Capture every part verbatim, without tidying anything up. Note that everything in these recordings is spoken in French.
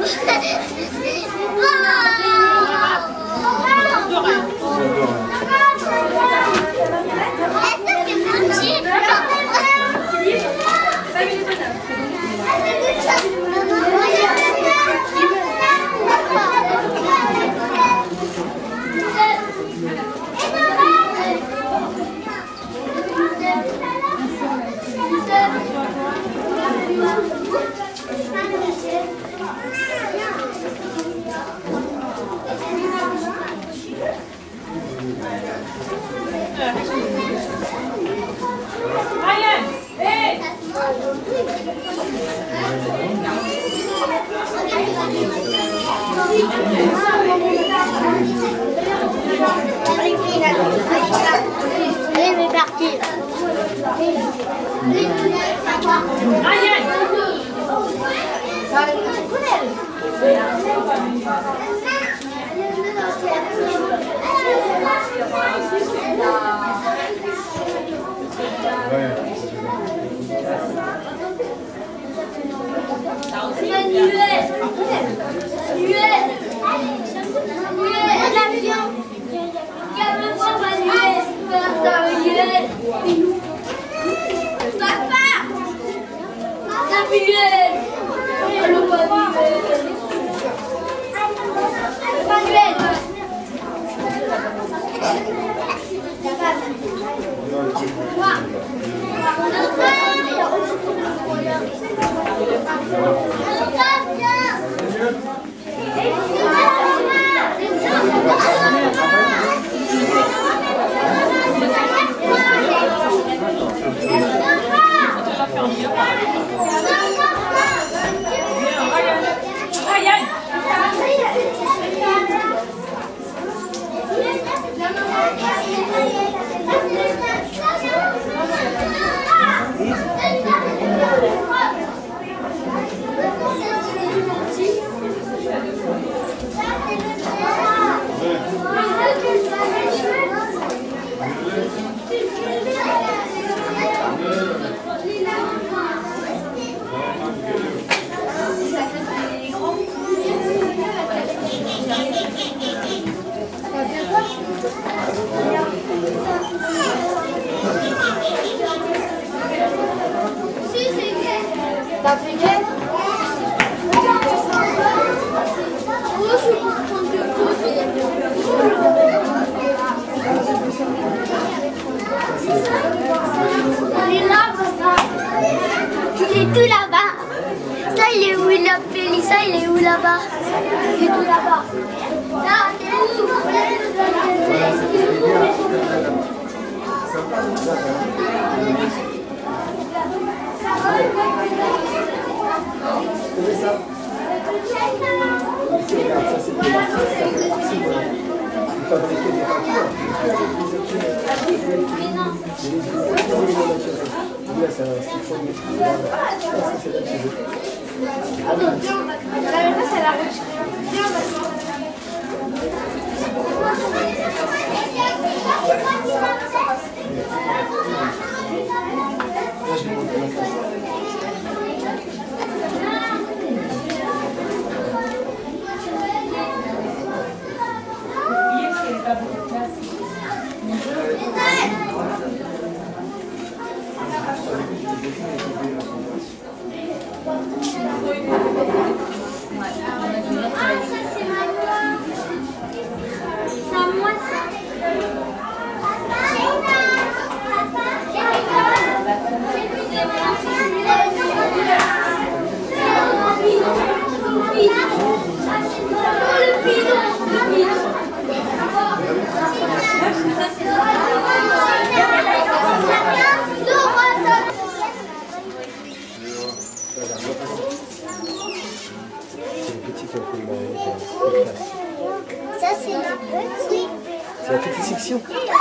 Ça, c'est la petite. C'est la petite section.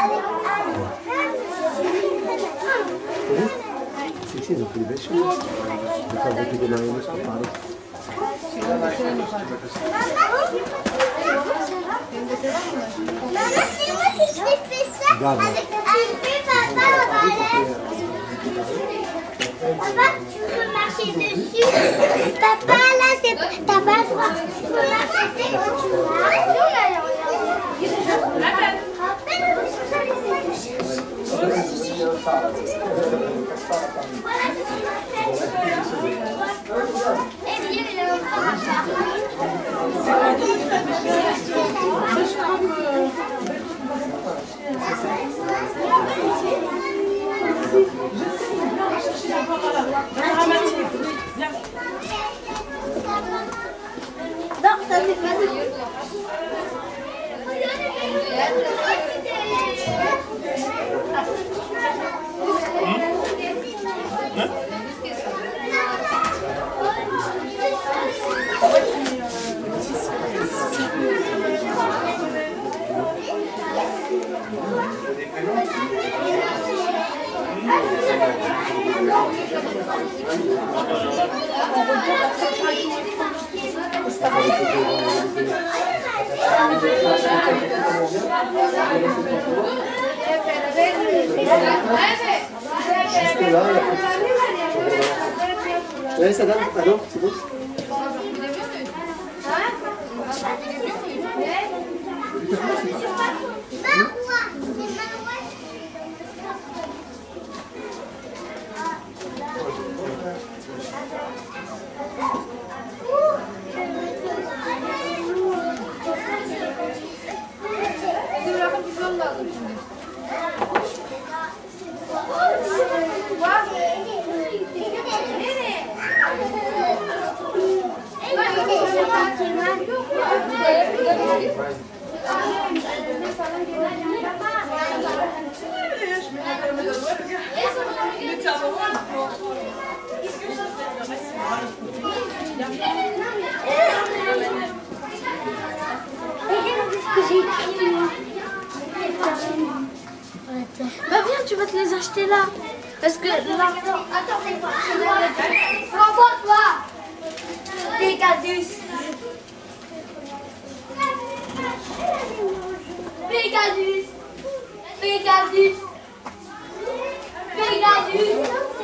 Oui. C'est ils ont fait des belles choses. Je vais fabriquer des marionnettes pour parler. Maman, c'est moi qui t'ai fait ça. Grave. Avec un bébé, papa, on va aller. Papa, tu veux marcher? marcher dessus. T'as pas là, c'est t'as pas le droit. Faut la passer quand tu non, ça c'est pas de... Juste là, ouais, ça donne, pardon, c'est bon. Bah viens, tu vas te les acheter là. Parce que là... Attends, c'est quoi? Renvoie-toi. Pegasus. Pegasus. Pegasus. Pegasus.